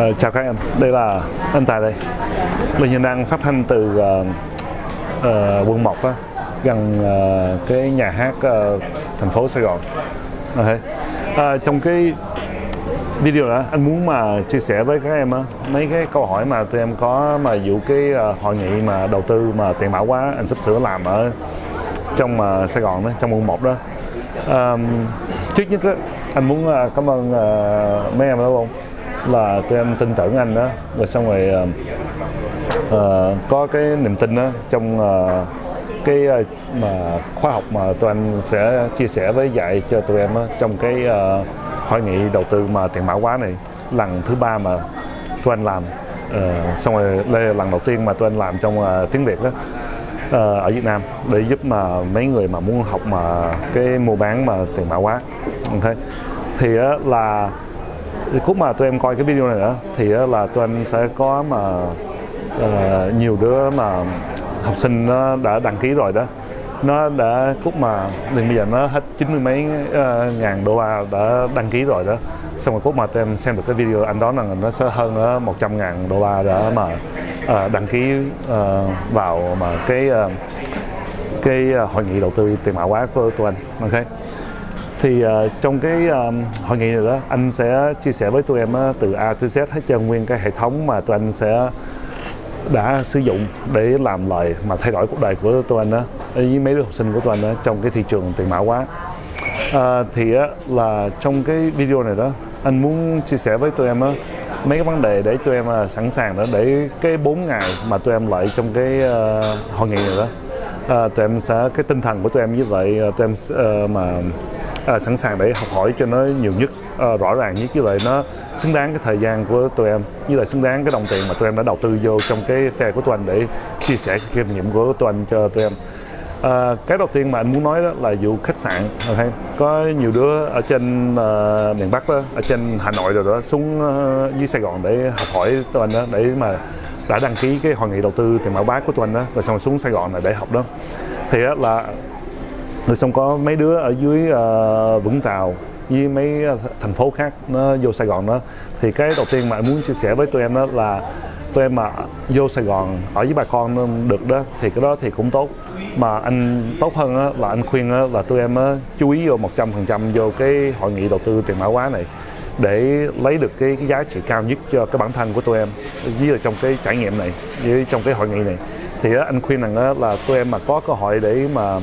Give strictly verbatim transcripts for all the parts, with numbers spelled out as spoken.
Uh, chào các em, đây là anh Tài đây. Mình hiện đang phát thanh từ uh, uh, quận một á, gần uh, cái nhà hát uh, thành phố Sài Gòn. Okay. Uh, trong cái video đó anh muốn mà chia sẻ với các em á mấy cái câu hỏi mà tụi em có mà vụ cái uh, hội nghị mà đầu tư mà tiền mã hóa anh sắp sửa làm ở trong uh, Sài Gòn đó, trong quận một đó. Uh, trước nhất á, anh muốn uh, cảm ơn uh, mấy em đó không? Là tụi em tin tưởng anh đó, rồi xong rồi uh, uh, có cái niềm tin đó trong uh, cái uh, mà khóa học mà tụi anh sẽ chia sẻ với dạy cho tụi em đó, trong cái uh, hội nghị đầu tư mà tiền mã hóa này lần thứ ba mà tụi anh làm. Uh, xong rồi đây là lần đầu tiên mà tụi anh làm trong uh, tiếng Việt đó uh, ở Việt Nam, để giúp mà mấy người mà muốn học mà cái mua bán mà tiền mã hóa. Okay. Thì uh, là lúc mà tụi em coi cái video này nữa thì là tụi anh sẽ có mà uh, nhiều đứa mà học sinh nó đã đăng ký rồi đó, nó đã cút mà đến bây giờ nó hết chín mươi mấy uh, ngàn đô la đã đăng ký rồi đó. Xong rồi cút mà tụi em xem được cái video anh đoán rằng nó sẽ hơn uh, một trăm ngàn đô la đã mà uh, đăng ký uh, vào mà cái uh, cái uh, hội nghị đầu tư tiền mã hóa của tụi anh. Ok. Thì uh, trong cái uh, hội nghị này đó anh sẽ chia sẻ với tụi em uh, từ A tới Z hết trơn nguyên cái hệ thống mà tụi anh sẽ đã sử dụng để làm lời mà thay đổi cuộc đời của tụi anh đó, với mấy đứa học sinh của tụi anh đó trong cái thị trường tiền mã hóa. Uh, thì uh, là trong cái video này đó anh muốn chia sẻ với tụi em uh, mấy cái vấn đề để tụi em uh, sẵn sàng đó, để cái bốn ngày mà tụi em lại trong cái uh, hội nghị này đó uh, tụi em sẽ cái tinh thần của tụi em với lại uh, tụi em uh, mà À, sẵn sàng để học hỏi cho nó nhiều nhất, à, rõ ràng nhất, với lại nó xứng đáng cái thời gian của tụi em, với lại xứng đáng cái đồng tiền mà tụi em đã đầu tư vô trong cái phe của tụi anh để chia sẻ cái kinh nghiệm của tụi anh cho tụi em. À, cái đầu tiên mà anh muốn nói đó là vụ khách sạn. Okay. Có nhiều đứa ở trên uh, miền Bắc đó, ở trên Hà Nội rồi đó xuống uh, dưới Sài Gòn để học hỏi tụi anh đó, để mà đã đăng ký cái hội nghị đầu tư tiền mã hóa của tụi anh đó, rồi xong xuống Sài Gòn này để học đó. Thì đó là rồi xong có mấy đứa ở dưới uh, Vũng Tàu với mấy thành phố khác nó vô Sài Gòn đó. Thì cái đầu tiên mà anh muốn chia sẻ với tụi em đó là tụi em mà vô Sài Gòn ở với bà con được đó thì cái đó thì cũng tốt, mà anh tốt hơn đó, là anh khuyên đó, là tụi em đó, chú ý vô một trăm phần trăm vô cái hội nghị đầu tư tiền mã hóa này để lấy được cái, cái giá trị cao nhất cho cái bản thân của tụi em với là trong cái trải nghiệm này, với trong cái hội nghị này. Thì đó, anh khuyên rằng đó là tụi em mà có cơ hội để mà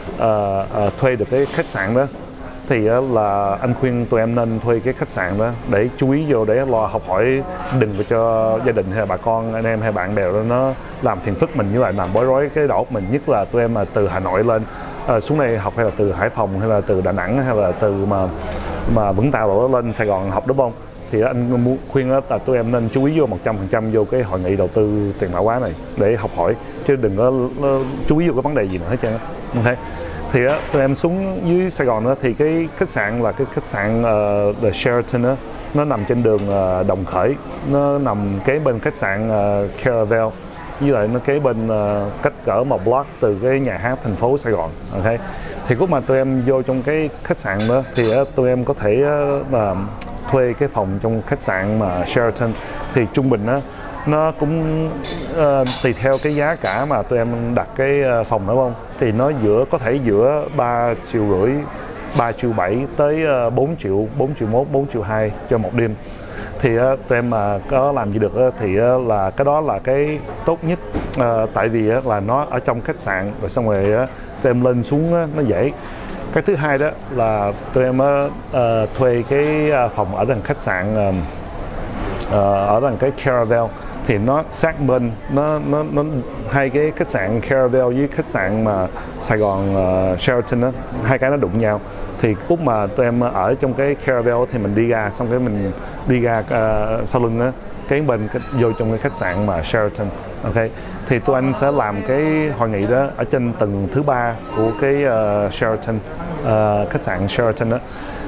uh, uh, thuê được cái khách sạn đó thì uh, là anh khuyên tụi em nên thuê cái khách sạn đó để chú ý vô để lo học hỏi, đừng có cho gia đình hay bà con anh em hay bạn bè đó nó làm phiền phức mình, với lại làm bối rối cái đầu óc mình, nhất là tụi em mà từ Hà Nội lên uh, xuống đây học, hay là từ Hải Phòng, hay là từ Đà Nẵng, hay là từ mà mà Vũng Tàu đổ lên Sài Gòn học, đúng không? Thì anh muốn khuyên đó là tụi em nên chú ý vô một trăm phần trăm vô cái hội nghị đầu tư tiền mã hóa này để học hỏi, chứ đừng có chú ý vô cái vấn đề gì nữa hết trơn. Okay. Thì đó, tụi em xuống dưới Sài Gòn đó, thì cái khách sạn là cái khách sạn uh, The Sheraton đó, nó nằm trên đường uh, Đồng Khởi, nó nằm kế bên khách sạn uh, Caravel, với lại nó kế bên uh, cách cỡ một block từ cái nhà hát thành phố Sài Gòn. Okay. Thì lúc mà tụi em vô trong cái khách sạn đó thì uh, tụi em có thể uh, uh, thuê cái phòng trong khách sạn mà Sheraton, thì trung bình đó nó cũng uh, tùy theo cái giá cả mà tụi em đặt cái uh, phòng đó không, thì nó giữa có thể giữa ba triệu rưỡi, ba triệu bảy tới uh, bốn triệu, bốn triệu mốt, bốn triệu hai cho một đêm. Thì uh, tụi em mà có làm gì được uh, thì uh, là cái đó là cái tốt nhất, uh, tại vì uh, là nó ở trong khách sạn, rồi xong rồi uh, tụi em lên xuống uh, nó dễ. Cái thứ hai đó là tụi em uh, thuê cái phòng ở gần khách sạn, uh, uh, ở gần cái Caravel, thì nó sát bên, nó nó nó hai cái khách sạn Caravel với khách sạn mà Sài Gòn uh, Sheraton đó, hai cái nó đụng nhau. Thì lúc mà tụi em ở trong cái Caravel thì mình đi ra, xong cái mình đi ra uh, sau lưng đó, cái bên cái, vô trong cái khách sạn mà Sheraton. Ok. Thì tụi anh sẽ làm cái hội nghị đó ở trên tầng thứ ba của cái uh, Sheraton, uh, khách sạn Sheraton đó.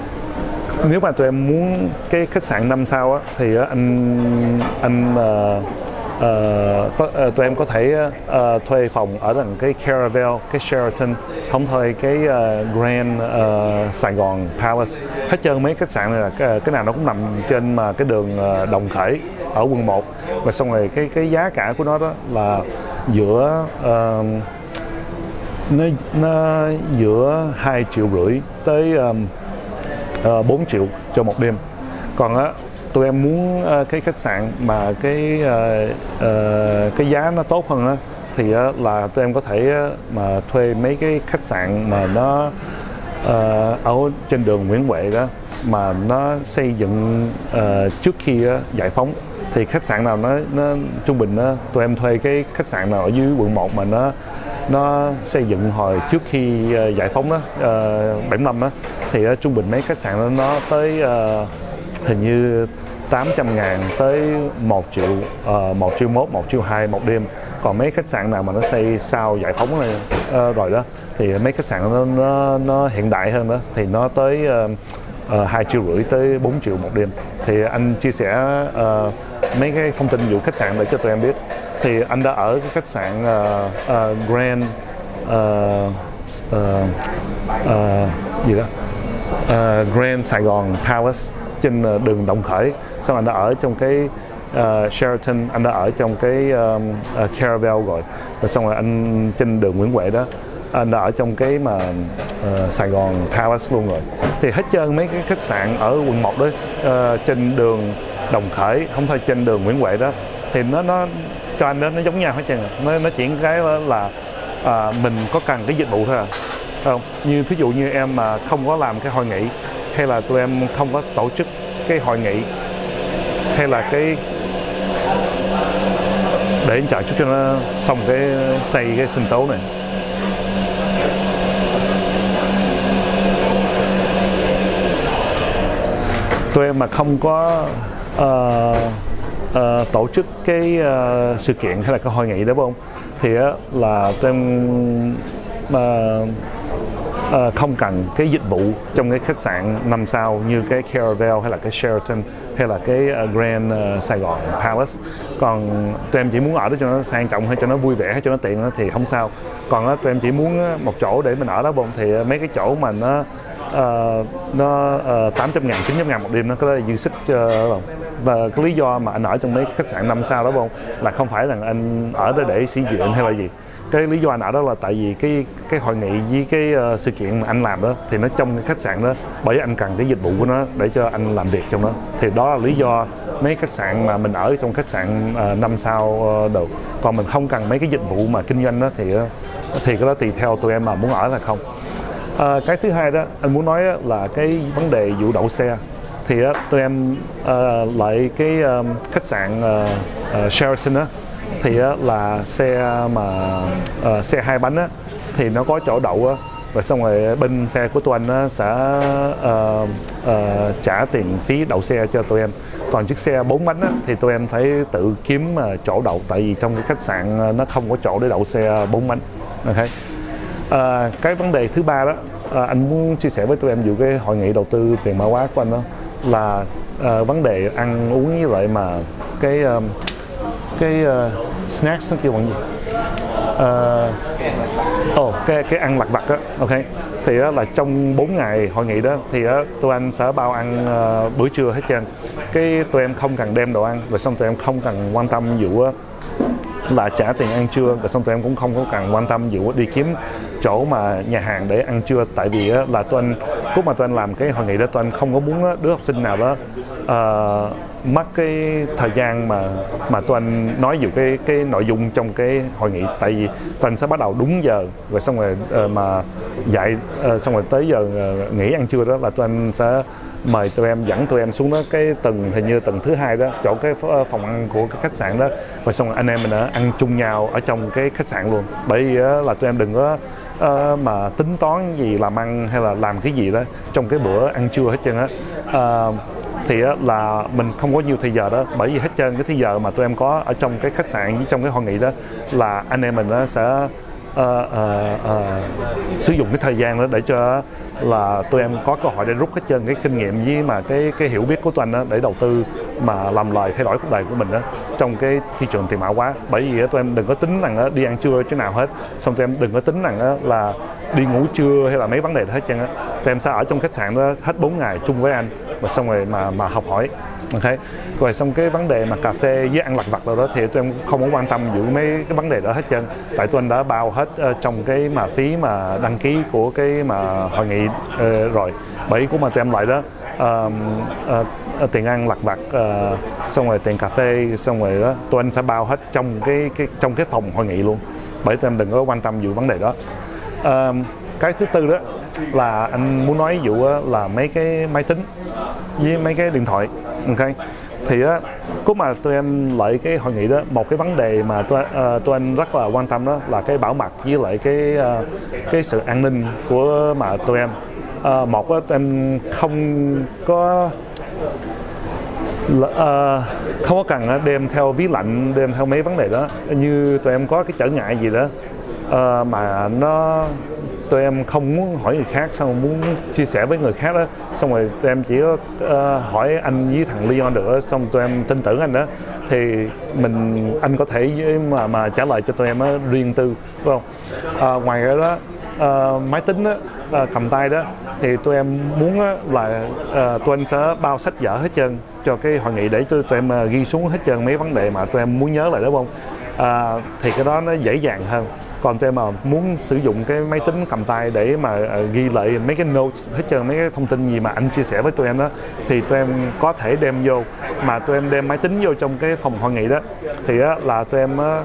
Nếu mà tụi em muốn cái khách sạn năm sao á, thì uh, anh anh uh, uh, có, uh, tụi em có thể uh, thuê phòng ở gần cái Caravel, cái Sheraton, không thuê cái uh, Grand uh, Sài Gòn Palace. Hết trơn mấy khách sạn này là cái, cái nào nó cũng nằm trên mà cái đường uh, Đồng Khởi ở quận một, và xong rồi cái cái giá cả của nó đó là giữa uh, nó, nó giữa hai triệu rưỡi tới um, uh, bốn triệu cho một đêm. Còn á tụi em muốn uh, cái khách sạn mà cái uh, uh, cái giá nó tốt hơn á thì uh, là tụi em có thể uh, mà thuê mấy cái khách sạn mà nó uh, ở trên đường Nguyễn Huệ đó, mà nó xây dựng uh, trước khi uh, giải phóng. Thì khách sạn nào nó, nó trung bình đó, tụi em thuê cái khách sạn nào ở dưới quận một mà nó nó xây dựng hồi trước khi uh, giải phóng đó, uh, bảy mươi lăm đó, thì uh, trung bình mấy khách sạn đó nó tới uh, hình như tám trăm ngàn tới một triệu, uh, một triệu mốt, một triệu hai một đêm. Còn mấy khách sạn nào mà nó xây sau giải phóng này uh, rồi đó thì mấy khách sạn nó, nó, nó hiện đại hơn đó thì nó tới uh, uh, hai triệu rưỡi tới bốn triệu một đêm. Thì anh chia sẻ uh, mấy cái thông tin vụ khách sạn để cho tụi em biết. Thì anh đã ở cái khách sạn uh, uh, Grand uh, uh, uh, gì đó uh, Grand Sài Gòn Palace trên uh, đường Đồng Khởi. Xong anh đã ở trong cái uh, Sheraton, anh đã ở trong cái um, uh, Caravel rồi. Rồi xong rồi anh trên đường Nguyễn Huệ đó, anh đã ở trong cái mà uh, Sài Gòn Palace luôn rồi. Thì hết trơn mấy cái khách sạn ở quận một đó, uh, trên đường Đồng Khởi, không thôi trên đường Nguyễn Huệ đó, thì nó nó cho anh đó nó giống nhau hết trơn. Nó nó chỉ cái là à, mình có cần cái dịch vụ thôi à. Không, như ví dụ như em mà không có làm cái hội nghị, hay là tụi em không có tổ chức cái hội nghị, hay là cái để anh chờ chút cho nó xong cái xây cái sinh tố này. Tụi em mà không có uh, uh, tổ chức cái uh, sự kiện hay là cái hội nghị đó không, thì uh, là tụi em uh, uh, không cần cái dịch vụ trong cái khách sạn năm sao như cái Caravel hay là cái Sheraton hay là cái uh, Grand uh, Sài Gòn Palace. Còn tụi em chỉ muốn ở đó cho nó sang trọng hay cho nó vui vẻ hay cho nó tiện đó, thì không sao. Còn uh, tụi em chỉ muốn một chỗ để mình ở đó không, thì uh, mấy cái chỗ mà nó Uh, nó uh, tám trăm ngàn, chín trăm ngàn một đêm nó có là dư sức uh, và cái lý do mà anh ở trong mấy khách sạn năm sao đó không là không phải là anh ở đó để sĩ diện hay là gì. Cái lý do anh ở đó là tại vì cái cái hội nghị với cái uh, sự kiện mà anh làm đó thì nó trong cái khách sạn đó, bởi vì anh cần cái dịch vụ của nó để cho anh làm việc trong đó. Thì đó là lý do mấy khách sạn mà mình ở trong khách sạn uh, năm sao uh, được. Còn mình không cần mấy cái dịch vụ mà kinh doanh đó thì uh, thì cái đó tùy theo tụi em mà muốn ở là không. À, cái thứ hai đó anh muốn nói là cái vấn đề vụ đậu xe. Thì á, tụi em uh, lại cái um, khách sạn uh, uh, Sheraton á, thì á, là xe mà uh, xe hai bánh á, thì nó có chỗ đậu á, và xong rồi bên phe của tụi anh á, sẽ uh, uh, trả tiền phí đậu xe cho tụi em. Còn chiếc xe bốn bánh á, thì tụi em phải tự kiếm uh, chỗ đậu, tại vì trong cái khách sạn uh, nó không có chỗ để đậu xe bốn bánh. Okay. À, cái vấn đề thứ ba đó à, anh muốn chia sẻ với tụi em về cái hội nghị đầu tư tiền mã hóa của anh đó là à, vấn đề ăn uống với lại mà cái um, cái uh, snacks nó kêu bằng gì uh, oh, cái cái ăn lặt vặt á. Ok, thì đó là trong bốn ngày hội nghị đó thì đó, tụi anh sẽ bao ăn uh, bữa trưa hết trơn. Cái tụi em không cần đem đồ ăn, rồi xong tụi em không cần quan tâm vụ uh, là trả tiền ăn trưa, rồi xong tụi em cũng không có cần quan tâm vụ đi kiếm chỗ mà nhà hàng để ăn trưa. Tại vì á, là tụi anh lúc mà tụi anh làm cái hội nghị đó, tụi anh không có muốn á, đứa học sinh nào đó uh, mất cái thời gian mà mà tụi anh nói về cái cái nội dung trong cái hội nghị. Tại vì tụi anh sẽ bắt đầu đúng giờ, rồi xong rồi uh, mà dạy uh, xong rồi tới giờ uh, nghỉ ăn trưa đó là tụi anh sẽ mời tụi em, dẫn tụi em xuống đó cái tầng, hình như tầng thứ hai đó, chỗ cái phòng ăn của cái khách sạn đó, rồi xong rồi anh em mình đã ăn chung nhau ở trong cái khách sạn luôn. Bởi vì là tụi em đừng có uh, mà tính toán gì làm ăn hay là làm cái gì đó trong cái bữa ăn trưa hết trơn á. Uh, thì á, là mình không có nhiều thời giờ đó, bởi vì hết trơn cái thời giờ mà tụi em có ở trong cái khách sạn với trong cái hội nghị đó là anh em mình nó sẽ Uh, uh, uh, sử dụng cái thời gian đó để cho là tụi em có cơ hội để rút hết trơn cái kinh nghiệm với mà cái cái hiểu biết của tụi anh đó để đầu tư mà làm lời thay đổi cuộc đời của mình đó trong cái thị trường tiền mã hóa. Bởi vì á, tụi em đừng có tính rằng á, đi ăn trưa chứ nào hết, xong tụi em đừng có tính rằng á, là đi ngủ trưa hay là mấy vấn đề đó hết trơn á. Tụi em sẽ ở trong khách sạn đó hết bốn ngày chung với anh và xong rồi mà mà học hỏi. Ok, rồi xong cái vấn đề mà cà phê với ăn lặt vặt rồi đó thì tụi em không có quan tâm giữ mấy cái vấn đề đó hết trơn, tại tụi anh đã bao hết uh, trong cái mà phí mà đăng ký của cái mà hội nghị uh, rồi. Bởi của mà tụi em lại đó uh, uh, uh, tiền ăn lặt vặt uh, xong rồi tiền cà phê xong rồi đó tụi anh sẽ bao hết trong cái cái trong cái phòng hội nghị luôn. Bởi tụi em đừng có quan tâm giữ vấn đề đó. Uh, cái thứ tư đó là anh muốn nói dụ là mấy cái máy tính với mấy cái điện thoại. Ok, thì á lúc mà tụi em lại cái hội nghị đó, một cái vấn đề mà tụi, uh, tụi anh rất là quan tâm đó là cái bảo mật với lại cái uh, cái sự an ninh của mà tụi em. Uh, một á, tụi em không có uh, không có cần đem theo ví lạnh, đem theo mấy vấn đề đó. Như tụi em có cái trở ngại gì đó uh, mà nó tụi em không muốn hỏi người khác, xong muốn chia sẻ với người khác đó, xong rồi tụi em chỉ có uh, hỏi anh với thằng Leon được đó, xong tụi em tin tưởng anh đó thì mình anh có thể mà mà trả lời cho tụi em đó, riêng tư, đúng không? Uh, ngoài ra đó uh, máy tính đó, uh, cầm tay đó thì tụi em muốn đó, là uh, tụi anh sẽ bao sách vở hết trơn cho cái hội nghị để tụi, tụi em uh, ghi xuống hết trơn mấy vấn đề mà tụi em muốn nhớ lại, đúng không? Uh, thì cái đó nó dễ dàng hơn. Còn tụi em mà muốn sử dụng cái máy tính cầm tay để mà uh, ghi lại mấy cái notes hết trơn, mấy cái thông tin gì mà anh chia sẻ với tụi em đó, thì tụi em có thể đem vô. Mà tụi em đem máy tính vô trong cái phòng hội nghị đó thì á, là tụi em uh,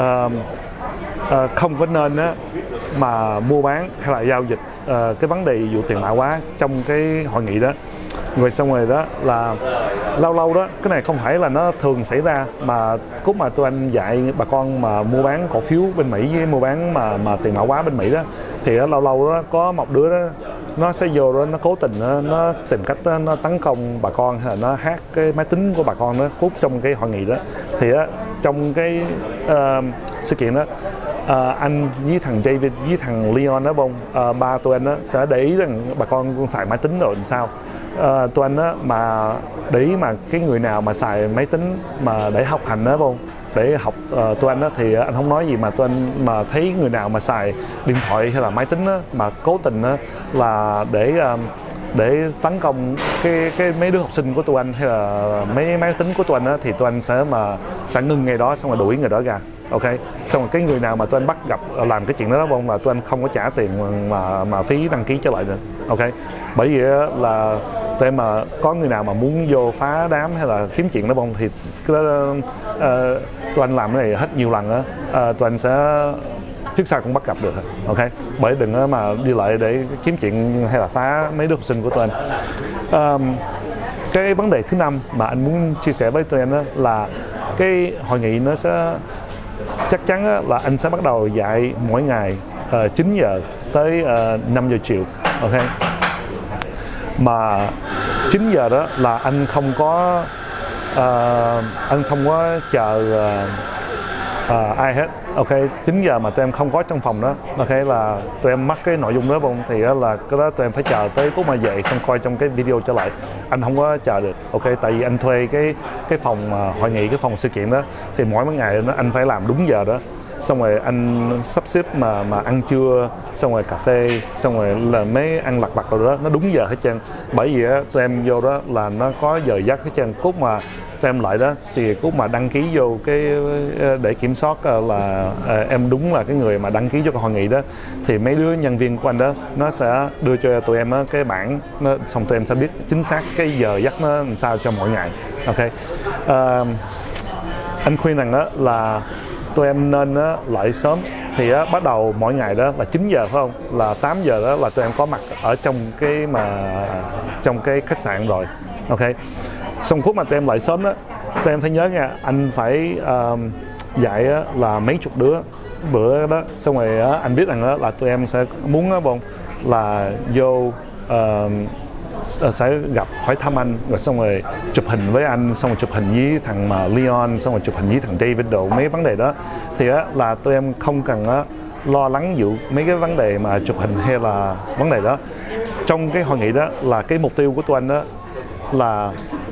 uh, không có nên á, mà mua bán hay là giao dịch uh, cái vấn đề dụ tiền mã hóa trong cái hội nghị đó. Rồi xong rồi đó là lâu lâu đó, cái này không phải là nó thường xảy ra, mà lúc mà tụi anh dạy bà con mà mua bán cổ phiếu bên Mỹ với mua bán mà mà tiền mã hóa bên Mỹ đó, thì đó, lâu lâu đó có một đứa đó nó sẽ vô đó, nó cố tình đó, nó tìm cách đó, nó tấn công bà con hay là nó hack cái máy tính của bà con đó cút trong cái hội nghị đó. Thì đó, trong cái uh, sự kiện đó uh, anh với thằng David với thằng Leon đó bông uh, ba tụi anh đó sẽ để ý rằng bà con con xài máy tính rồi làm sao. Uh, tụi anh đó mà để ý mà cái người nào mà xài máy tính mà để học hành đó bông, để học uh, tụi anh đó thì anh không nói gì, mà tụi anh mà thấy người nào mà xài điện thoại hay là máy tính đó, mà cố tình đó, là để uh, để tấn công cái cái mấy đứa học sinh của tụi anh hay là mấy máy tính của tụi anh đó, thì tụi anh sẽ mà sẽ ngưng ngay đó, xong rồi đuổi người đó ra. Ok, xong rồi cái người nào mà tụi anh bắt gặp làm cái chuyện đó đó là tụi anh không có trả tiền mà mà phí đăng ký trở lại nữa. Ok, bởi vì là tụi em mà có người nào mà muốn vô phá đám hay là kiếm chuyện đó bông thì cái đó, uh, tụi anh làm cái này hết nhiều lần đó, uh, tụi anh sẽ trước sau cũng bắt gặp được. Ok, bởi đừng có mà đi lại để kiếm chuyện hay là phá mấy đứa học sinh của tụi anh. Um, cái vấn đề thứ năm mà anh muốn chia sẻ với tụi em đó là cái hội nghị nó sẽ chắc chắn là anh sẽ bắt đầu dạy mỗi ngày uh, chín giờ tới uh, năm giờ chiều. Ok, mà chín giờ đó là anh không có uh, anh không có chờ uh, uh, ai hết. Ok, chín giờ mà tụi em không có trong phòng đó, ok, là tụi em mắc cái nội dung đó không, thì đó là cái đó tụi em phải chờ tới lúc mà về xong coi trong cái video trở lại. Anh không có chờ được. Ok, tại vì anh thuê cái cái phòng uh, hội nghị, cái phòng sự kiện đó, thì mỗi mấy ngày đó anh phải làm đúng giờ đó, xong rồi anh sắp xếp mà mà ăn trưa, xong rồi cà phê, xong rồi là mấy ăn lặt vặt rồi đó, nó đúng giờ hết trơn. Bởi vì á, tụi em vô đó là nó có giờ giấc hết trơn. Cút mà tụi em lại đó, thì cút mà đăng ký vô cái để kiểm soát là à, em đúng là cái người mà đăng ký cho cái hội nghị đó, thì mấy đứa nhân viên của anh đó nó sẽ đưa cho tụi em á, cái bảng nó, xong tụi em sẽ biết chính xác cái giờ giấc nó làm sao cho mỗi ngày. Ok, à, anh khuyên rằng đó là tụi em nên á, lại sớm. Thì á, bắt đầu mỗi ngày đó là chín giờ phải không, là tám giờ đó là tụi em có mặt ở trong cái mà trong cái khách sạn rồi. Ok, xong khúc mà tụi em lại sớm đó, tụi em phải nhớ nha, anh phải uh, dạy á, là mấy chục đứa bữa đó, xong rồi á, anh biết rằng đó, là tụi em sẽ muốn á, bông là vô uh, sẽ gặp hỏi thăm anh, rồi xong rồi chụp hình với anh, xong rồi chụp hình với thằng mà Leon, xong rồi chụp hình với thằng David đồ mấy vấn đề đó. Thì á, là tụi em không cần á, lo lắng dụ mấy cái vấn đề mà chụp hình hay là vấn đề đó. Trong cái hội nghị đó là cái mục tiêu của tụi anh đó là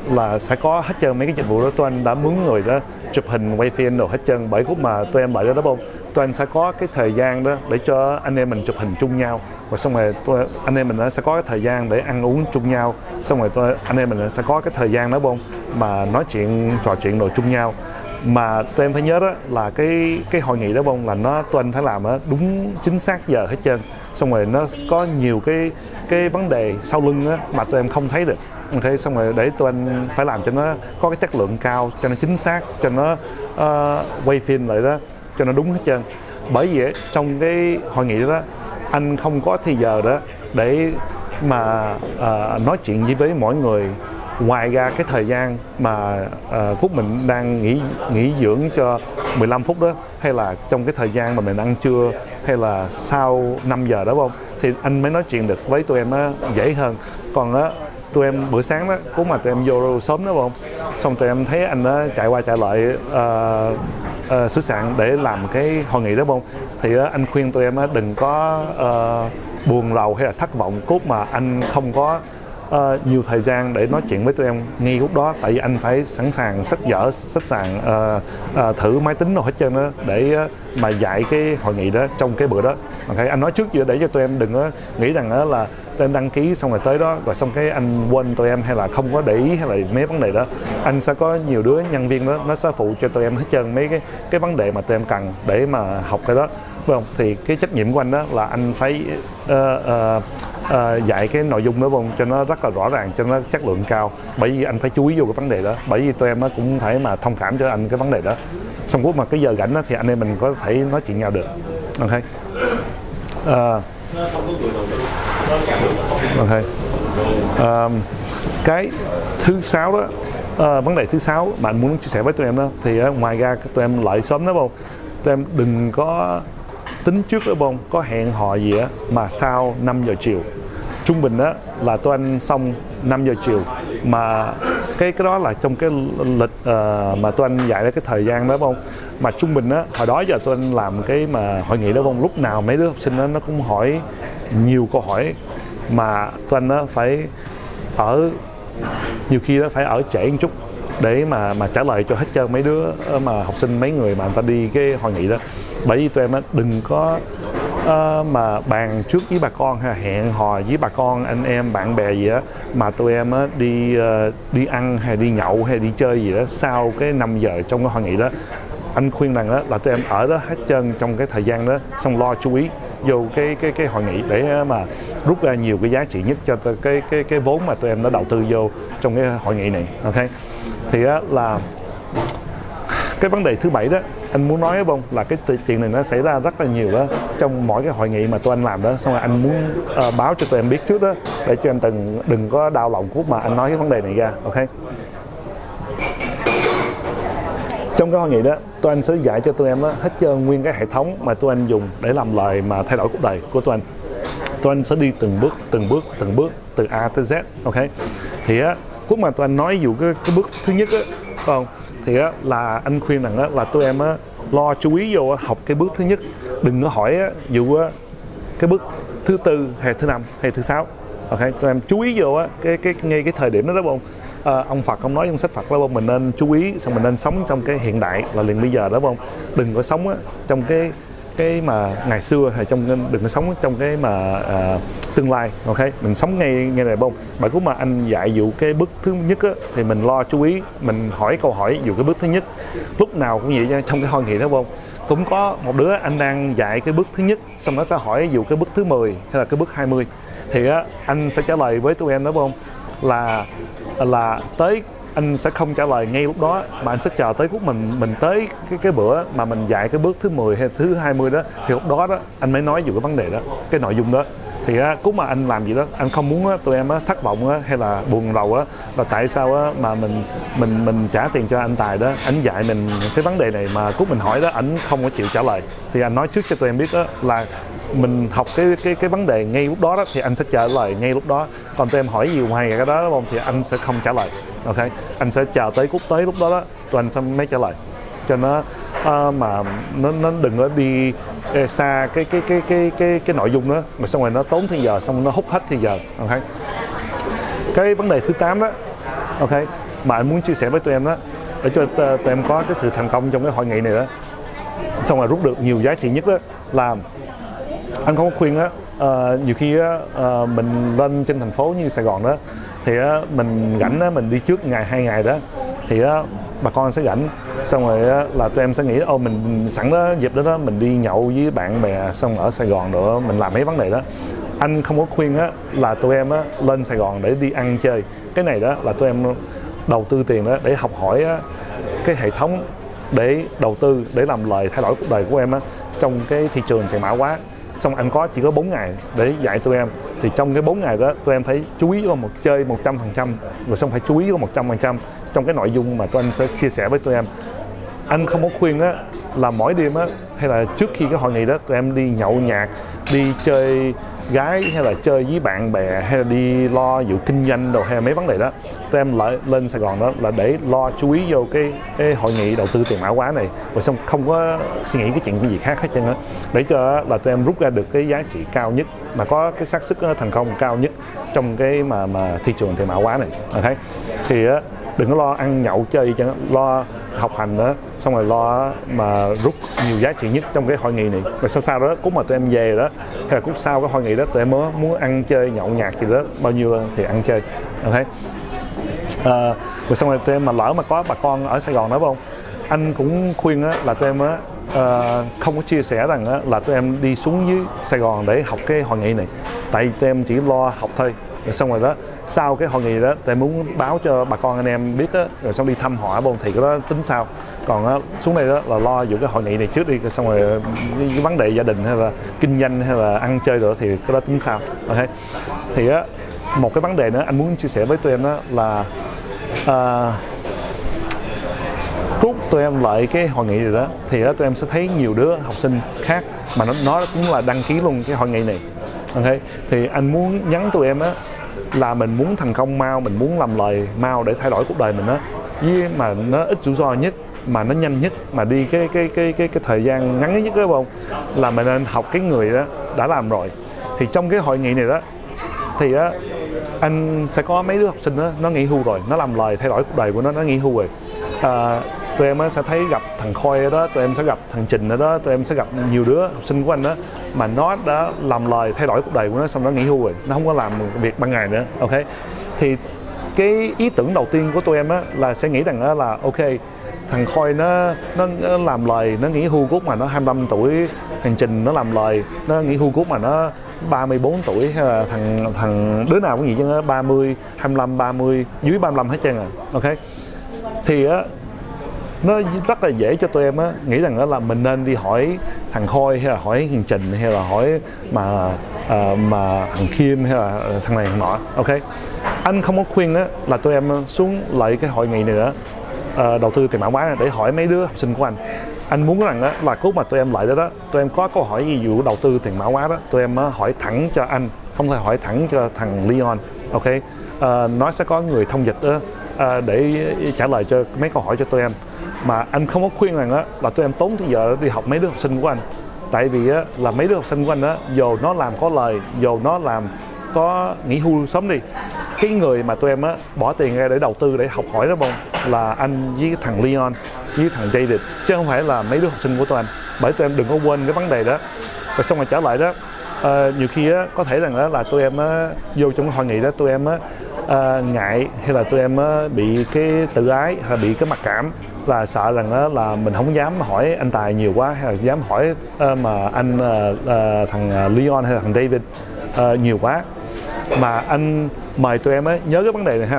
là sẽ có hết trơn mấy cái dịch vụ đó. Tụi anh đã mướn người đó chụp hình quay phim đồ hết trơn. Bởi lúc mà tụi em lại đó đó không, tụi anh sẽ có cái thời gian đó để cho anh em mình chụp hình chung nhau, và xong rồi tụi anh em mình sẽ có cái thời gian để ăn uống chung nhau, xong rồi tụi anh em mình sẽ có cái thời gian đó không mà nói chuyện trò chuyện đồ chung nhau. Mà tụi em phải nhớ đó là cái cái hội nghị đó bông là nó tụi anh phải làm đó đúng chính xác giờ hết trơn. Xong rồi nó có nhiều cái cái vấn đề sau lưng á mà tụi em không thấy được. Ok, xong rồi để tụi anh phải làm cho nó có cái chất lượng cao, cho nó chính xác, cho nó uh, quay phim lại đó cho nó đúng hết trơn. Bởi vì trong cái hội nghị đó anh không có thì giờ đó để mà uh, nói chuyện với mỗi người, ngoài ra cái thời gian mà uh, Cúc mình đang nghỉ nghỉ dưỡng cho mười lăm phút đó, hay là trong cái thời gian mà mình ăn trưa, hay là sau năm giờ đó không, thì anh mới nói chuyện được với tụi em á dễ hơn. Còn á tụi em bữa sáng đó cũng mà tụi em vô sớm đó không, xong tụi em thấy anh đó chạy qua chạy lại uh, uh, xứ sạn để làm cái hội nghị đó không, thì uh, anh khuyên tụi em uh, đừng có uh, buồn rầu hay là thất vọng Cúc mà anh không có Uh, nhiều thời gian để nói chuyện với tụi em ngay lúc đó. Tại vì anh phải sẵn sàng sách vở, sách sàng uh, uh, thử máy tính rồi hết trơn đó để uh, mà dạy cái hội nghị đó trong cái bữa đó. Okay, anh nói trước vậy để cho tụi em đừng có nghĩ rằng uh, là tụi em đăng ký xong rồi tới đó rồi xong cái anh quên tụi em hay là không có để ý hay là mấy vấn đề đó. Anh sẽ có nhiều đứa nhân viên đó nó sẽ phụ cho tụi em hết trơn mấy cái cái vấn đề mà tụi em cần để mà học cái đó, phải không? Thì cái trách nhiệm của anh đó là anh phải uh, uh, uh, dạy cái nội dung đó không cho nó rất là rõ ràng, cho nó chất lượng cao. Bởi vì anh phải chú ý vô cái vấn đề đó, bởi vì tụi em cũng phải mà thông cảm cho anh cái vấn đề đó. Xong lúc mà cái giờ rảnh đó thì anh em mình có thể nói chuyện nhau được. Ok. Uh, ok. Uh, cái thứ sáu đó, uh, vấn đề thứ sáu mà anh muốn chia sẻ với tụi em đó thì uh, ngoài ra tụi em lại sớm đó không, tụi em đừng có tính trước đó bông, có hẹn hò gì á mà sau năm giờ chiều. Trung bình á là tụi anh xong năm giờ chiều, mà cái cái đó là trong cái lịch uh, mà tụi anh dạy ra cái thời gian đó bông. Mà trung bình á hồi đó giờ tụi anh làm cái mà hội nghị đó bông, lúc nào mấy đứa học sinh đó nó cũng hỏi nhiều câu hỏi mà tụi anh đó phải ở nhiều khi đó phải ở trễ một chút để mà mà trả lời cho hết trơn mấy đứa mà học sinh, mấy người mà người ta đi cái hội nghị đó. Bởi vì tụi em á đừng có uh, mà bàn trước với bà con hay hẹn hò với bà con, anh em bạn bè gì á mà tụi em á đi uh, đi ăn hay đi nhậu hay đi chơi gì đó sau cái năm giờ trong cái hội nghị đó. Anh khuyên rằng đó là tụi em ở đó hết trơn trong cái thời gian đó, xong lo chú ý vô cái cái cái hội nghị để mà rút ra nhiều cái giá trị nhất cho cái cái cái vốn mà tụi em đã đầu tư vô trong cái hội nghị này. Ok, thì á là cái vấn đề thứ bảy đó anh muốn nói không, là cái chuyện này nó xảy ra rất là nhiều đó trong mỗi cái hội nghị mà tụi anh làm đó. Xong rồi anh muốn uh, báo cho tụi em biết trước đó để cho em từng đừng có đau lòng cút mà anh nói cái vấn đề này ra. Ok, trong cái hội nghị đó tụi anh sẽ dạy cho tụi em đó hết trơn nguyên cái hệ thống mà tụi anh dùng để làm lời mà thay đổi cuộc đời của tụi anh. Tụi anh sẽ đi từng bước từng bước từng bước từ A tới Z. Ok, thì á lúc mà tụi anh nói dù cái, cái bước thứ nhất á không, thì á là anh khuyên rằng á là tụi em á lo chú ý vô học cái bước thứ nhất, đừng có hỏi á dù á cái bước thứ tư hay thứ năm hay thứ sáu. Ok, tụi em chú ý vô á cái cái ngay cái thời điểm đó đó không. À, ông Phật ông nói trong sách Phật đó không, mình nên chú ý, xong mình nên sống trong cái hiện đại là liền bây giờ đó không, đừng có sống á trong cái cái mà ngày xưa hay trong đừng có sống trong cái mà uh, tương lai. Ok, mình sống ngay ngay này không. Mà cũng mà anh dạy dụ cái bước thứ nhất á, thì mình lo chú ý, mình hỏi câu hỏi dụ cái bước thứ nhất lúc nào cũng vậy nha. Trong cái hội nghị đó không, cũng có một đứa anh đang dạy cái bước thứ nhất, xong nó sẽ hỏi dụ cái bước thứ mười hay là cái bước hai mươi, thì á anh sẽ trả lời với tụi em đó không, là là tới anh sẽ không trả lời ngay lúc đó mà anh sẽ chờ tới lúc mình mình tới cái cái bữa mà mình dạy cái bước thứ mười hay thứ hai mươi đó, thì lúc đó đó anh mới nói về cái vấn đề đó, cái nội dung đó. Thì á cũng mà anh làm gì đó anh không muốn á, tụi em á thất vọng á, hay là buồn rầu á là tại sao á mà mình mình mình trả tiền cho anh Tài đó, anh dạy mình cái vấn đề này mà lúc mình hỏi đó anh không có chịu trả lời. Thì anh nói trước cho tụi em biết đó là mình học cái cái cái vấn đề ngay lúc đó đó thì anh sẽ trả lời ngay lúc đó. Còn tụi em hỏi gì ngoài cái đó không thì anh sẽ không trả lời. Ok, anh sẽ chờ tới quốc tế lúc đó đó tụi anh sẽ mới trả lời cho nó uh, mà nó nó đừng có đi xa cái cái cái cái cái cái nội dung đó mà xong rồi nó tốn thời giờ, xong nó hút hết thời giờ. Ok, cái vấn đề thứ tám đó. Ok, mà anh muốn chia sẻ với tụi em đó, để cho tụi em có cái sự thành công trong cái hội nghị này đó, xong rồi rút được nhiều giá trị nhất đó, là anh không có khuyên á, uh, nhiều khi á, uh, mình lên trên thành phố như Sài Gòn đó, thì uh, mình rảnh á, mình đi trước ngày hai ngày đó, thì uh, bà con sẽ rảnh, xong rồi uh, là tụi em sẽ nghĩ ô mình sẵn đó dịp đó đó mình đi nhậu với bạn bè xong ở Sài Gòn nữa mình làm mấy vấn đề đó. Anh không có khuyên á là tụi em á lên Sài Gòn để đi ăn chơi, cái này đó là tụi em đầu tư tiền đó để học hỏi á, cái hệ thống để đầu tư để làm lời thay đổi cuộc đời của em á trong cái thị trường tiền mã hóa. Xong anh có chỉ có bốn ngày để dạy tụi em, thì trong cái bốn ngày đó tụi em phải chú ý vào một chơi một trăm phần trăm, rồi xong phải chú ý vào một trăm phần trăm trong cái nội dung mà tụi anh sẽ chia sẻ với tụi em. Anh không có khuyên á là mỗi đêm á hay là trước khi cái hội nghị đó tụi em đi nhậu nhạc, đi chơi gái hay là chơi với bạn bè hay là đi lo vụ kinh doanh đồ hay là mấy vấn đề đó. Tụi em lại lên Sài Gòn đó là để lo chú ý vô cái, cái hội nghị đầu tư tiền mã hóa này, rồi xong không có suy nghĩ cái chuyện cái gì khác hết trơn á, để cho là tụi em rút ra được cái giá trị cao nhất mà có cái xác suất thành công cao nhất trong cái mà mà thị trường tiền mã hóa này. Ok, thì á đừng có lo ăn nhậu chơi chứ, lo học hành đó, xong rồi lo mà rút nhiều giá trị nhất trong cái hội nghị này. Rồi sau sau đó cút mà tụi em về đó, hay là cút sau cái hội nghị đó tụi em mới muốn ăn chơi nhậu nhạc gì đó bao nhiêu thì ăn chơi. Ok, à, rồi xong rồi tụi em mà lỡ mà có bà con ở Sài Gòn đó không, anh cũng khuyên á là tụi em á uh, không có chia sẻ rằng á là tụi em đi xuống dưới Sài Gòn để học cái hội nghị này, tại tụi em chỉ lo học thôi. Rồi xong rồi đó sau cái hội nghị đó tụi em muốn báo cho bà con anh em biết á, rồi xong đi thăm hỏi bông thì cái đó tính sau. Còn á, xuống đây đó là lo vụ cái hội nghị này trước đi, rồi xong rồi cái, cái vấn đề gia đình hay là kinh doanh hay là ăn chơi rồi thì cái đó tính sau. Ok, thì á một cái vấn đề nữa anh muốn chia sẻ với tụi em đó là uh, rút tụi em lại cái hội nghị rồi đó, thì đó tụi em sẽ thấy nhiều đứa học sinh khác mà nó nó cũng là đăng ký luôn cái hội nghị này. Ok, thì anh muốn nhắn tụi em á là mình muốn thành công mau, mình muốn làm lời mau để thay đổi cuộc đời mình á, với mà nó ít rủi ro nhất, mà nó nhanh nhất, mà đi cái cái cái cái cái thời gian ngắn nhất đó không, là mình nên học cái người đó đã làm rồi. Thì trong cái hội nghị này đó thì á anh sẽ có mấy đứa học sinh đó nó nghỉ hưu rồi, nó làm lời thay đổi cuộc đời của nó, nó nghỉ hưu rồi. À, tụi em sẽ thấy gặp thằng Khôi ở đó, tụi em sẽ gặp thằng Trình ở đó, tụi em sẽ gặp nhiều đứa học sinh của anh đó mà nó đã làm lời thay đổi cuộc đời của nó, xong nó nghỉ hưu rồi, nó không có làm việc ban ngày nữa. Ok, thì cái ý tưởng đầu tiên của tụi em á là sẽ nghĩ rằng đó là ok, thằng Khôi nó, nó nó làm lời nó nghỉ hưu cút mà nó hai mươi lăm tuổi, thằng Trình nó làm lời nó nghỉ hưu cút mà nó ba mươi bốn tuổi, hay là thằng thằng đứa nào cũng gì chứ nó ba mươi, hai mươi lăm, ba mươi, dưới ba mươi lăm hết trơn à. Ok, thì á nó rất là dễ cho tụi em á nghĩ rằng đó là mình nên đi hỏi thằng Khôi hay là hỏi thằng Trình hay là hỏi mà uh, mà thằng Kim hay là thằng này thằng nọ. Ok, anh không có khuyên á là tụi em xuống lại cái hội nghị này đó uh, đầu tư tiền mã hóa này để hỏi mấy đứa học sinh của anh. Anh muốn rằng đó là cốt mà tụi em lại đó đó, tụi em có câu hỏi gì vụ đầu tư tiền mã hóa đó, tụi em hỏi thẳng cho anh, không thể hỏi thẳng cho thằng Leon. Ok, uh, nó sẽ có người thông dịch đó, uh, để trả lời cho mấy câu hỏi cho tụi em. Mà anh không có khuyên rằng đó là tụi em tốn thời giờ đi học mấy đứa học sinh của anh, tại vì á, là mấy đứa học sinh của anh đó dù nó làm có lời, dù nó làm có nghỉ hưu sớm đi, cái người mà tụi em á bỏ tiền ra để đầu tư để học hỏi đó bông là anh với thằng Leon với thằng David, chứ không phải là mấy đứa học sinh của tụi anh. Bởi tụi em đừng có quên cái vấn đề đó. Rồi xong rồi trở lại đó, uh, nhiều khi á có thể rằng đó là tụi em á vô trong cái hội nghị đó tụi em á uh, ngại, hay là tụi em á bị cái tự ái hay là bị cái mặc cảm, là sợ rằng đó là mình không dám hỏi anh Tài nhiều quá, hay là dám hỏi uh, mà anh uh, uh, thằng Leon hay là thằng David uh, nhiều quá. Mà anh mời tụi em á nhớ cái vấn đề này ha,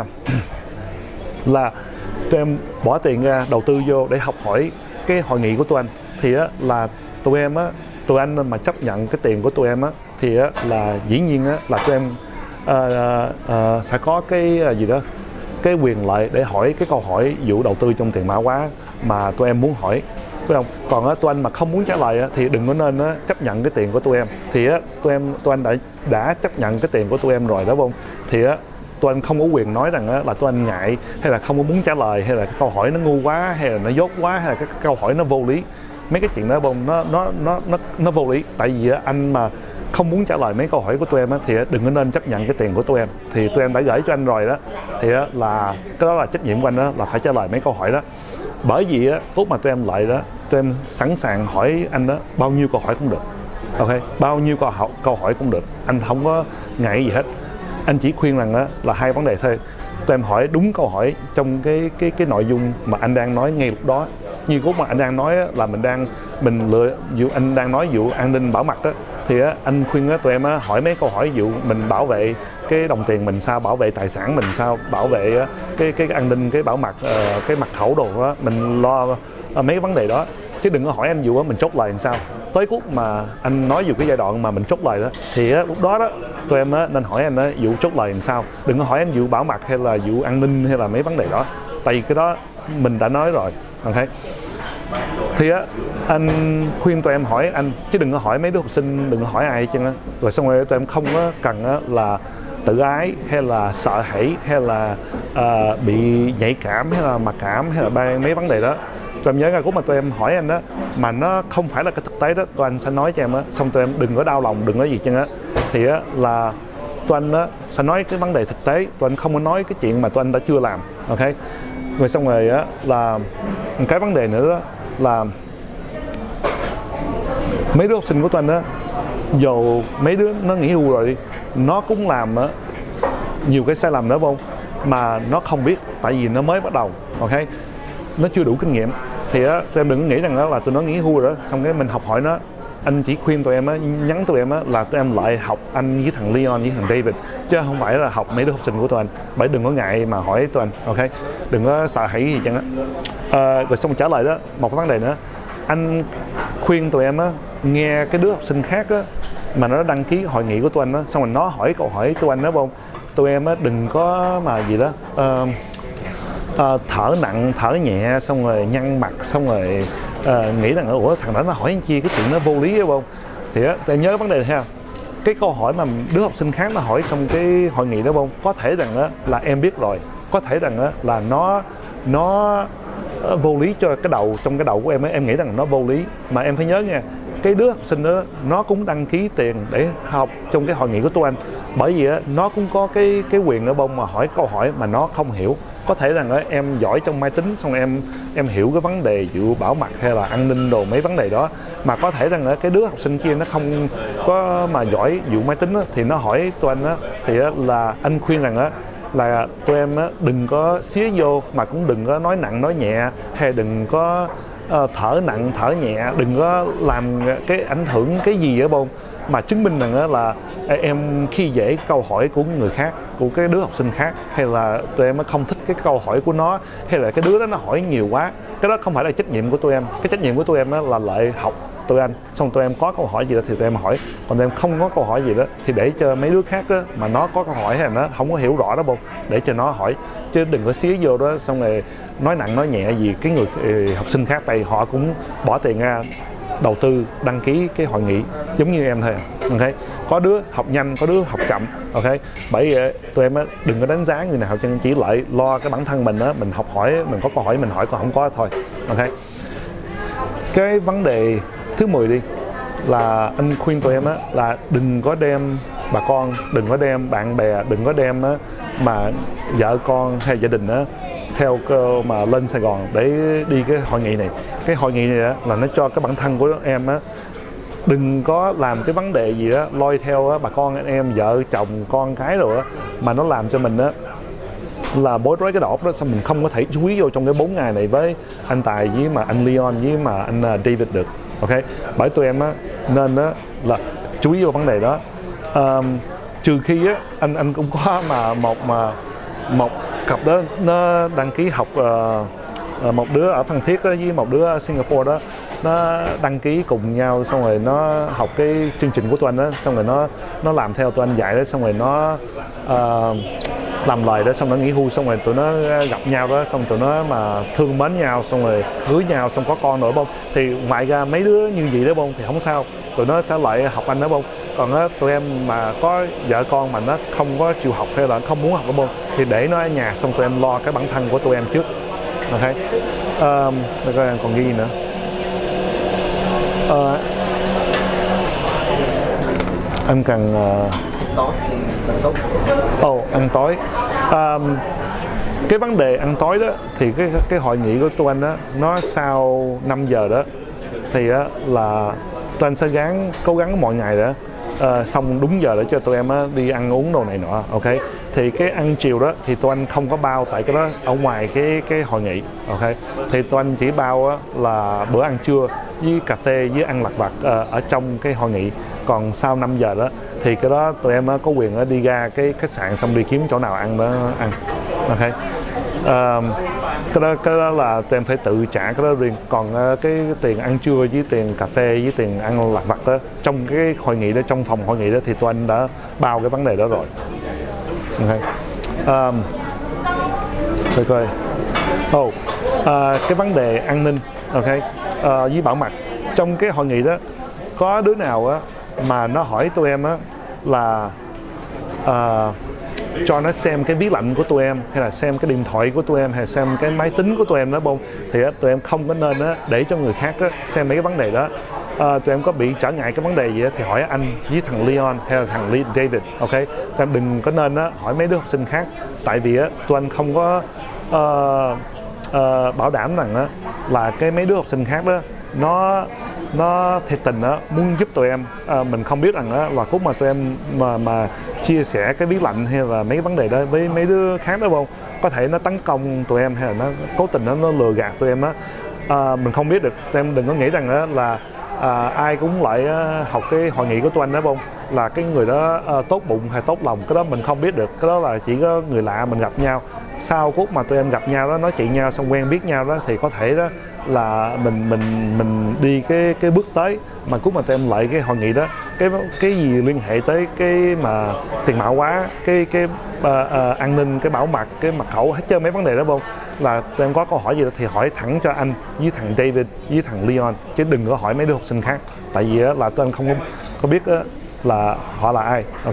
là tụi em bỏ tiền ra đầu tư vô để học hỏi cái hội nghị của tụi anh, thì á là tụi em á, tụi anh mà chấp nhận cái tiền của tụi em á thì á là dĩ nhiên á là tụi em uh, uh, sẽ có cái uh, gì đó, cái quyền lợi để hỏi cái câu hỏi vụ đầu tư trong tiền mã hóa mà tụi em muốn hỏi, phải không? Còn á tụi anh mà không muốn trả lời á thì đừng có nên á chấp nhận cái tiền của tụi em. Thì á tụi em tụi anh đã đã chấp nhận cái tiền của tụi em rồi đó không? Thì á tụi anh không có quyền nói rằng á là tụi anh ngại, hay là không có muốn trả lời, hay là cái câu hỏi nó ngu quá, hay là nó dốt quá, hay là cái câu hỏi nó vô lý. Mấy cái chuyện đó bông nó nó nó nó nó vô lý. Tại vì á, anh mà không muốn trả lời mấy câu hỏi của tụi em á, thì đừng có nên chấp nhận cái tiền của tụi em. Thì tụi em đã gửi cho anh rồi đó, thì là cái đó là trách nhiệm của anh đó, là phải trả lời mấy câu hỏi đó. Bởi vì á, lúc mà tụi em lại đó, tụi em sẵn sàng hỏi anh đó bao nhiêu câu hỏi cũng được, ok, bao nhiêu câu hỏi, câu hỏi cũng được, anh không có ngại gì hết. Anh chỉ khuyên rằng đó là hai vấn đề thôi. Tụi em hỏi đúng câu hỏi trong cái cái cái nội dung mà anh đang nói ngay lúc đó. Như lúc mà anh đang nói là mình đang mình lựa dụ anh đang nói vụ an ninh bảo mật đó, thì á, anh khuyên á, tụi em á, hỏi mấy câu hỏi vụ mình bảo vệ cái đồng tiền mình sao, bảo vệ tài sản mình sao, bảo vệ á, cái cái an ninh, cái bảo mật, uh, cái mật khẩu đồ đó, mình lo uh, mấy vấn đề đó. Chứ đừng có hỏi anh vụ á, mình chốt lời làm sao. Tới lúc mà anh nói vụ cái giai đoạn mà mình chốt lời đó, thì á, lúc đó đó tụi em á, nên hỏi anh á, vụ chốt lời làm sao. Đừng có hỏi anh vụ bảo mật hay là vụ an ninh hay là mấy vấn đề đó, tại vì cái đó mình đã nói rồi, ok. Thì á, anh khuyên tụi em hỏi anh, chứ đừng có hỏi mấy đứa học sinh, đừng có hỏi ai hết trơn á. Rồi xong rồi tụi em không có cần á, là tự ái hay là sợ hãi hay là uh, bị nhạy cảm hay là mặc cảm hay là ba mấy vấn đề đó. Tụi em nhớ ra lúc mà tụi em hỏi anh đó mà nó không phải là cái thực tế đó, tụi anh sẽ nói cho em á, xong tụi em đừng có đau lòng, đừng có gì chân á. Thì á, là tụi anh á, sẽ nói cái vấn đề thực tế, tụi anh không có nói cái chuyện mà tụi anh đã chưa làm, ok. Rồi xong rồi á, là một cái vấn đề nữa đó, là mấy đứa học sinh của tụi anh á, dù mấy đứa nó nghỉ hưu rồi đi, nó cũng làm á, nhiều cái sai lầm nữa không, mà nó không biết, tại vì nó mới bắt đầu, ok, nó chưa đủ kinh nghiệm. Thì á, tụi em đừng có nghĩ rằng đó là tụi nó nghỉ hưu rồi đó, xong cái mình học hỏi nó. Anh chỉ khuyên tụi em á, nhắn tụi em á, là tụi em lại học anh với thằng Leon với thằng David, chứ không phải là học mấy đứa học sinh của tụi anh. Bởi đừng có ngại mà hỏi tụi anh, ok, đừng có sợ hãi gì chẳng á. À, rồi xong trả lời đó, một cái vấn đề nữa, anh khuyên tụi em á, nghe cái đứa học sinh khác á, mà nó đăng ký hội nghị của tụi anh á, xong rồi nó hỏi câu hỏi tụi anh đó không, tụi em á, đừng có mà gì đó uh, uh, thở nặng, thở nhẹ, xong rồi nhăn mặt, xong rồi uh, nghĩ rằng ủa thằng đó nó hỏi anh chi cái chuyện nó vô lý đúng không. Thì á, tụi em nhớ vấn đề này ha, cái câu hỏi mà đứa học sinh khác nó hỏi trong cái hội nghị đó không, có thể rằng á, là em biết rồi, có thể rằng á, là nó nó vô lý cho cái đầu, trong cái đầu của em ấy, em nghĩ rằng nó vô lý. Mà em phải nhớ nha, cái đứa học sinh đó nó cũng đăng ký tiền để học trong cái hội nghị của tụi anh, bởi vì á, nó cũng có cái cái quyền ở bông mà hỏi câu hỏi mà nó không hiểu. Có thể rằng á, em giỏi trong máy tính, xong em em hiểu cái vấn đề vụ bảo mật hay là an ninh đồ mấy vấn đề đó, mà có thể rằng á, cái đứa học sinh kia nó không có mà giỏi vụ máy tính á, thì nó hỏi tụi anh á, thì á, là anh khuyên rằng á, là tụi em á, đừng có xía vô, mà cũng đừng có nói nặng nói nhẹ, hay đừng có uh, thở nặng thở nhẹ, đừng có làm cái ảnh hưởng cái gì ở bông mà chứng minh rằng á, là em khi dễ câu hỏi của người khác, của cái đứa học sinh khác, hay là tụi em không thích cái câu hỏi của nó, hay là cái đứa đó nó hỏi nhiều quá. Cái đó không phải là trách nhiệm của tụi em. Cái trách nhiệm của tụi em á, là lại học tụi anh, xong tụi em có câu hỏi gì đó thì tụi em hỏi, còn tụi em không có câu hỏi gì đó thì để cho mấy đứa khác đó mà nó có câu hỏi hay là nó không có hiểu rõ đó bông, để cho nó hỏi, chứ đừng có xía vô đó xong rồi nói nặng nói nhẹ gì cái người ừ, học sinh khác, tại họ cũng bỏ tiền ra đầu tư đăng ký cái hội nghị giống như em thôi, ok. Có đứa học nhanh, có đứa học chậm, ok. Bởi vậy tụi em á, đừng có đánh giá người nào, cho nên chỉ lại lo cái bản thân mình á, mình học hỏi, mình có câu hỏi mình hỏi, còn không có thôi, ok. Cái vấn đề thứ mười đi, là anh khuyên tụi em á, là đừng có đem bà con, đừng có đem bạn bè, đừng có đem á, mà vợ con hay gia đình á, theo cơ mà lên Sài Gòn để đi cái hội nghị này. Cái hội nghị này á, là nó cho cái bản thân của em á, đừng có làm cái vấn đề gì đó lôi theo á, bà con anh em, vợ chồng con cái rồi á, mà nó làm cho mình á là bối rối cái đầu óc đó, xong mình không có thể chú ý vô trong cái bốn ngày này với anh Tài với mà anh Leon với mà anh David được, ok. Bởi tụi em á, nên á là chú ý vô vấn đề đó. Um, trừ khi á anh anh cũng có mà một mà một cặp đó nó đăng ký học, uh, một đứa ở Phan Thiết đó, với một đứa ở Singapore đó, nó đăng ký cùng nhau, xong rồi nó học cái chương trình của tụi anh đó, xong rồi nó nó làm theo tụi anh dạy đó, xong rồi nó uh, làm lời đó, xong nó nghỉ hưu, xong rồi tụi nó gặp nhau đó, xong tụi nó mà thương mến nhau, xong rồi cưới nhau, xong có con nữa bông. Thì ngoài ra mấy đứa như vậy đó bông thì không sao, tụi nó sẽ lại học anh đó bông. Còn á, tụi em mà có vợ con mà nó không có chịu học hay là không muốn học đó bông, thì để nó ở nhà, xong tụi em lo cái bản thân của tụi em trước, ok. Um, để coi còn ghi gì nữa. Uh, anh cần uh... tối tốt. Ồ, oh, ăn tối. Um, cái vấn đề ăn tối đó thì cái cái hội nghị của tụi anh đó nó sau năm giờ đó thì á là tụi anh sẽ gắng cố gắng mọi ngày đó uh, xong đúng giờ để cho tụi em á đi ăn uống đồ này nọ, ok. Thì cái ăn chiều đó thì tụi anh không có bao tại cái đó ở ngoài cái cái hội nghị, ok. Thì tụi anh chỉ bao á là bữa ăn trưa với cà phê với ăn lặt vặt uh, ở trong cái hội nghị. Còn sau năm giờ đó thì cái đó tụi em có quyền đi ra cái khách sạn xong đi kiếm chỗ nào ăn đó ăn, ok. Um, cái đó cái đó là tụi em phải tự trả cái đó riêng. Còn uh, cái tiền ăn trưa với tiền cà phê với tiền ăn lặt vặt đó trong cái hội nghị đó, trong phòng hội nghị đó thì tụi anh đã bao cái vấn đề đó rồi, ok. Um, để coi. Oh, uh, cái vấn đề an ninh, ok, uh, với bảo mật trong cái hội nghị đó có đứa nào á mà nó hỏi tụi em á là uh, cho nó xem cái ví lạnh của tụi em hay là xem cái điện thoại của tụi em hay là xem cái máy tính của tụi em đó bông, thì á, tụi em không có nên á, để cho người khác á, xem mấy cái vấn đề đó. À, tụi em có bị trở ngại cái vấn đề gì á, thì hỏi anh với thằng Leon hay là thằng David, ok. Tụi em đừng có nên á, hỏi mấy đứa học sinh khác, tại vì á, tụi anh không có uh, uh, bảo đảm rằng á, là cái mấy đứa học sinh khác đó nó nó thiệt tình đó muốn giúp tụi em. À, mình không biết rằng đó là khúc mà tụi em mà mà chia sẻ cái bí lạnh hay là mấy cái vấn đề đó với mấy đứa khác đó không, có thể nó tấn công tụi em hay là nó cố tình nó, nó lừa gạt tụi em đó. À, mình không biết được. Tụi em đừng có nghĩ rằng đó là à, ai cũng lại uh, học cái hội nghị của tụi anh đó không, là cái người đó uh, tốt bụng hay tốt lòng. Cái đó mình không biết được. Cái đó là chỉ có người lạ mình gặp nhau, sau phút mà tụi em gặp nhau đó, nói chuyện nhau xong quen biết nhau đó, thì có thể đó là mình mình mình đi cái cái bước tới. Mà cũng mà tụi em lại cái hội nghị đó, cái cái gì liên hệ tới cái mà tiền mã hóa, cái cái uh, uh, an ninh, cái bảo mật, cái mật khẩu, hết trơn mấy vấn đề đó không, là tụi em có câu hỏi gì đó thì hỏi thẳng cho anh với thằng David với thằng Leon, chứ đừng có hỏi mấy đứa học sinh khác. Tại vì đó, là tụi anh không có, có biết đó, là họ là ai, ok.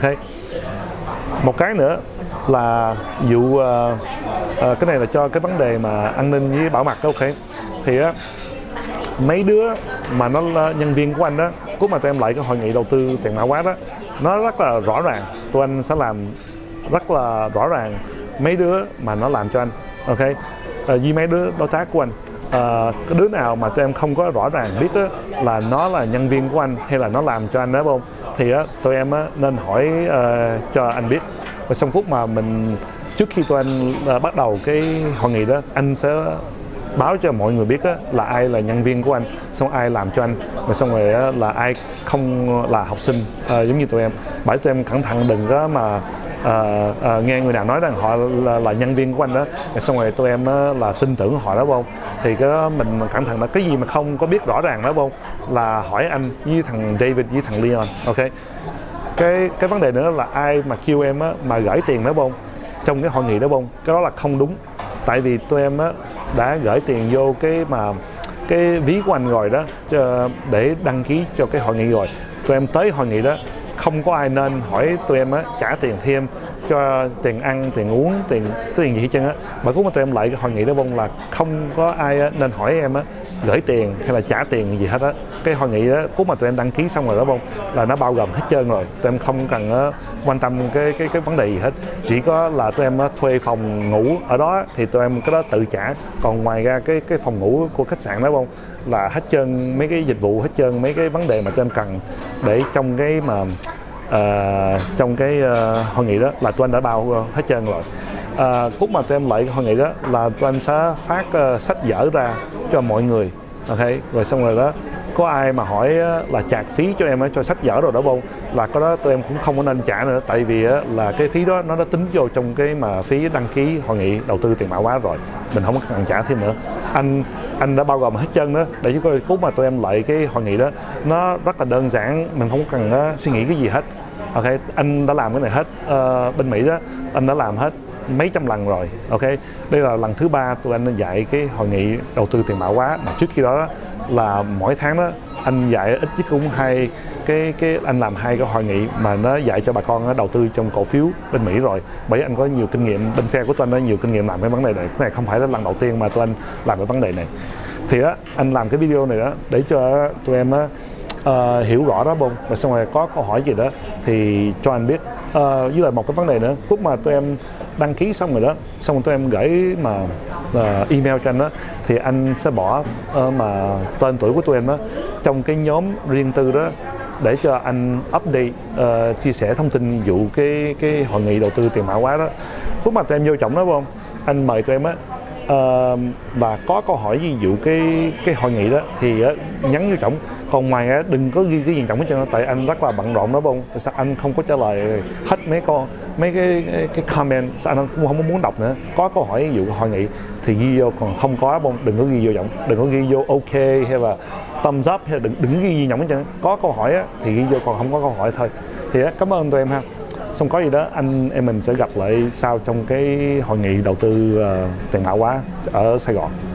Một cái nữa là dụ uh, uh, cái này là cho cái vấn đề mà an ninh với bảo mật, ok. Thì á, mấy đứa mà nó là nhân viên của anh đó, cũng mà tụi em lại cái hội nghị đầu tư tiền mã hóa đó, nó rất là rõ ràng. Tụi anh sẽ làm rất là rõ ràng mấy đứa mà nó làm cho anh, ok. À, với mấy đứa đối tác của anh, à, cái đứa nào mà tụi em không có rõ ràng biết đó, là nó là nhân viên của anh hay là nó làm cho anh đó không, thì á, tụi em á, nên hỏi uh, cho anh biết. Và xong phút mà mình trước khi tụi anh uh, bắt đầu cái hội nghị đó, anh sẽ báo cho mọi người biết á, là ai là nhân viên của anh, xong ai làm cho anh, và xong rồi á, là ai không là học sinh uh, giống như tụi em. Bởi tụi em cẩn thận đừng có mà uh, uh, nghe người nào nói rằng họ là, là nhân viên của anh đó, xong rồi tụi em uh, là tin tưởng họ đó không. Thì cái đó mình cẩn thận là cái gì mà không có biết rõ ràng đó không, là hỏi anh với thằng David với thằng Leon, ok. Cái cái vấn đề nữa là ai mà kêu em á, mà gửi tiền đó không, trong cái hội nghị đó không, cái đó là không đúng. Tại vì tụi em á, đã gửi tiền vô cái mà cái ví của anh rồi đó, để đăng ký cho cái hội nghị rồi. Tụi em tới hội nghị đó không có ai nên hỏi tụi em á, trả tiền thêm cho tiền ăn, tiền uống, tiền tiền gì hết trơn á. Mà cũng mà tụi em lại cái hội nghị đó bông là không có ai á, nên hỏi em á gửi tiền hay là trả tiền gì hết á. Cái hội nghị đó cũng mà tụi em đăng ký xong rồi đó bông, là nó bao gồm hết trơn rồi. Tụi em không cần á, quan tâm cái cái cái vấn đề gì hết. Chỉ có là tụi em á, thuê phòng ngủ ở đó thì tụi em cái đó tự trả. Còn ngoài ra cái cái phòng ngủ của khách sạn đó bông là hết trơn mấy cái dịch vụ, hết trơn mấy cái vấn đề mà tụi em cần để trong cái mà uh, trong cái uh, hội nghị đó là tụi anh đã bao hết trơn rồi. À, lúc mà tụi em lại hội nghị đó là tụi anh sẽ phát uh, sách vở ra cho mọi người, ok. Rồi xong rồi đó có ai mà hỏi uh, là chạc phí cho em uh, cho sách vở rồi đó không, là cái đó tụi em cũng không có nên trả nữa. Tại vì uh, là cái phí đó nó đã tính vô trong cái mà phí đăng ký hội nghị đầu tư tiền mã hóa rồi, mình không có cần trả thêm nữa. Anh anh đã bao gồm hết trơn đó. Để chứ coi lúc mà tụi em lại cái hội nghị đó nó rất là đơn giản, mình không cần uh, suy nghĩ cái gì hết, ok. Anh đã làm cái này hết uh, bên Mỹ đó, anh đã làm hết mấy trăm lần rồi, ok. Đây là lần thứ ba tụi anh dạy cái hội nghị đầu tư tiền mã hóa. Mà trước khi đó là mỗi tháng đó anh dạy ít nhất cũng hai cái cái anh làm hai cái hội nghị mà nó dạy cho bà con nó đầu tư trong cổ phiếu bên Mỹ rồi. Bởi anh có nhiều kinh nghiệm, bên phe của tụi anh có nhiều kinh nghiệm làm cái vấn đề này. Cái này không phải là lần đầu tiên mà tụi anh làm cái vấn đề này. Thì á anh làm cái video này đó để cho tụi em á uh, hiểu rõ đó bông, và xong rồi có câu hỏi gì đó thì cho anh biết. Uh, với lại một cái vấn đề nữa, lúc mà tụi em đăng ký xong rồi đó, xong rồi tụi em gửi mà uh, email cho anh đó, thì anh sẽ bỏ uh, mà tên tuổi của tụi em đó trong cái nhóm riêng tư đó, để cho anh update, uh, chia sẻ thông tin vụ cái cái hội nghị đầu tư tiền mã hóa đó. Lúc mà tụi em vô trọng đó không, anh mời tụi em á, uh, và có câu hỏi ví dụ cái cái hội nghị đó thì uh, nhắn vô trọng. Còn ngoài á, đừng có ghi cái gì trọng hết trơn, tại anh rất là bận rộn đó bông. Sao anh không có trả lời hết mấy con mấy cái cái, cái comment, sao anh cũng không muốn đọc nữa. Có câu hỏi ví dụ hội nghị thì ghi vô, còn không có bông đừng có ghi vô giọng, đừng có ghi vô ok hay là thumbs up, hay đừng đừng ghi gì nhỏng hết trơn. Có câu hỏi á, thì ghi vô, còn không có câu hỏi thôi. Thì á, cảm ơn tụi em ha. Xong có gì đó anh em mình sẽ gặp lại sau trong cái hội nghị đầu tư uh, tiền mã hóa ở Sài Gòn.